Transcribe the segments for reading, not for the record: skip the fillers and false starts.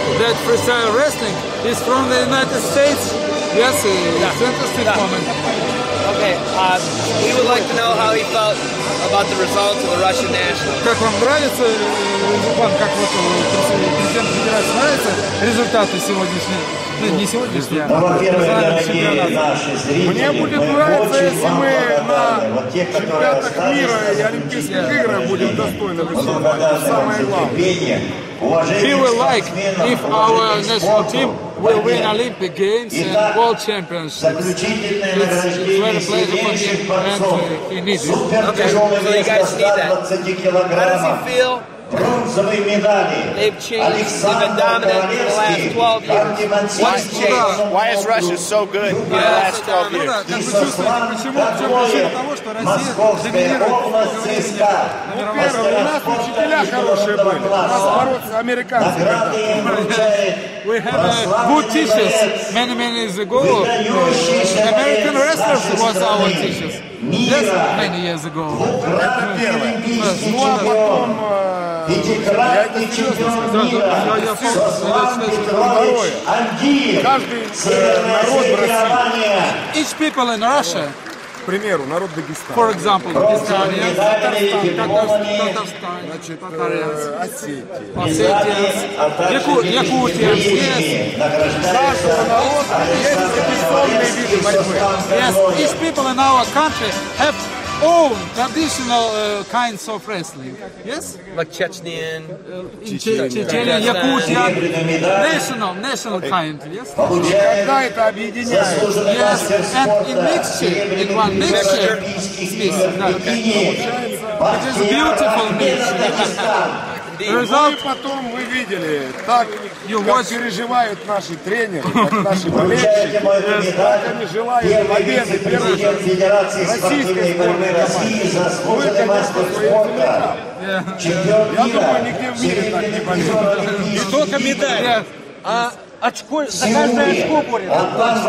that freestyle wrestling is from the United States. Yes, it's an interesting moment. Okay, we would like to know how he felt about the results of the Russian national. Как вам нравится, Иван, как вот президент Федерации нравятся результаты сегодняшние? Ну, не сегодняшние, а национального чемпионата. Мне будет нравиться, если мы на чемпионатах мира и Олимпийских играх будем достойны выступать. Это самое главное. He will like if our national team will win Olympic Games and World Championships. It's very pleasure for him and he needs it. Okay, so you guys need that. How does he feel? They've changed, they've been dominant in the last 12 years. What's changed? Why is Russia so good in the last 12 years? Как вы чувствуете, почему? В чем причина того, что Россия доминирует? Во-первых, у нас учителя хорошие были. У нас бороться американцы. We have good teachers many years ago. American wrestlers was our teachers. Yes, many years ago. Это первое. Ну а потом, я это серьезно сказал. Второе. Каждый народ в России. Each people in Russia, К примеру, народ Дагестана. for example, Dagestanians, Татарстан, Осетия. Yakutians, yes. Каждого народа есть традиционные виды борьбы. Yes, each people in our country have own traditional kinds of wrestling. Yes? Like Chechenian. Chechenian, Yakutian, national kind, yes? Когда это объединяется, Yes, and in mixture, in one mixture, it is a beautiful mixture. Ну и потом вы видели, так как переживают наши тренеры, как наши болельщики, как они желают победы первой российской сборной команды. Вы, конечно, своим землякам. Я думаю, нигде в мире так не болеют. Не только медаль, а очко, за каждое очко борется.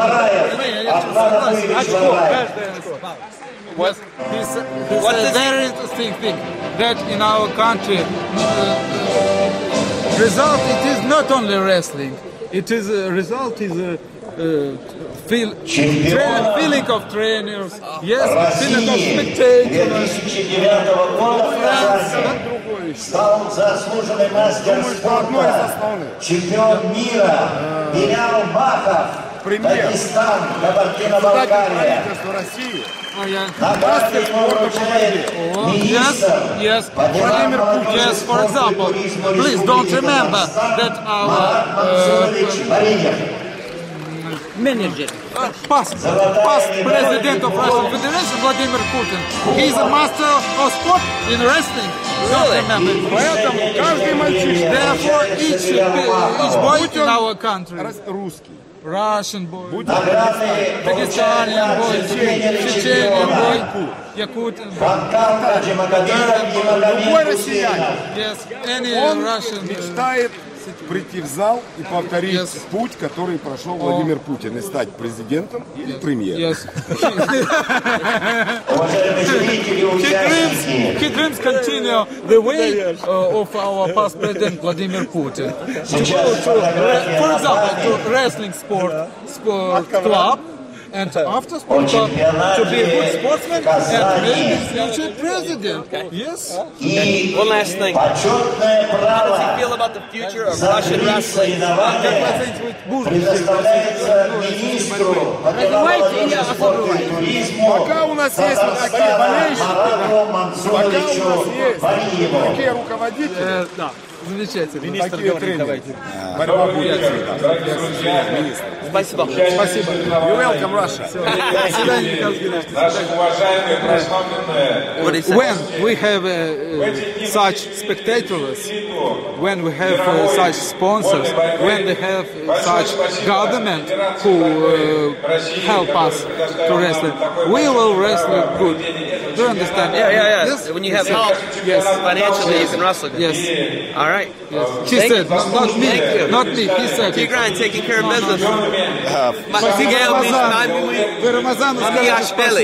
Очко, каждое очко. It's a very interesting thing that in our country result it is not only wrestling, it is a result is a feeling of trainers, yes, feeling of spectators. 2009 стал заслуженный мастер спорта, чемпион мира, Илья Махов, Дагестан, Кабардино-Балкария. России. Награды ему вручает министр Vladimir Putin. Yes, for example, please don't remember that our Manager. past president of Russian Federation, Vladimir Putin, he is a master of sport in wrestling. Don't remember. Поэтому каждый мальчишка, Therefore, each boy in our country, русский, Russian boy, Dagestanian boy, Chechenian boy, Yakutian boy, любой россиянин, yes, any он Russian. мечтает прийти в зал и повторить Yes. путь, который прошел Владимир Путин, и стать президентом или премьером. Yes. He dreams continue the way of our past president Vladimir Putin. To go to, for example, to wrestling sport club, and after sport club to be a good sportsman and maybe future president. Yes. One last thing. How does he feel about the future of Russian wrestling? Пока у нас есть вот такие болельщики, пока у нас есть такие руководители, Замечательно. такие тренеры, борьба будет. Спасибо. Спасибо. You welcome Russia. When we have such spectators, when we have such sponsors, when we have such government who help us to wrestle, we will wrestle good. Do you understand? Yeah. Yes? When you have help, financially, you can wrestle. Yes. All right. He said, not me. Thank you. Not me. He said. Tigran taking care of business. Mamiashvili.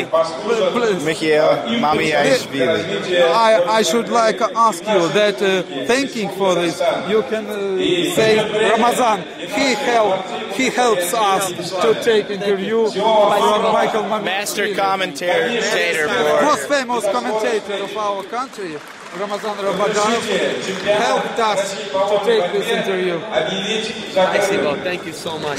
Mamiashvili. I should like ask you that thanking for this. You can say Ramazan. He helps us to take interview from Michael Mamiashvili. Master commentator Most famous commentator of our country, Ramazan Rabadanov, helped us to take this interview. Thank you so much.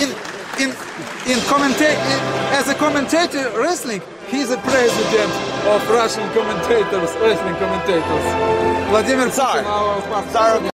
As a commentator wrestling, he's the president of Russian commentators, wrestling commentators. Vladimir Putin, our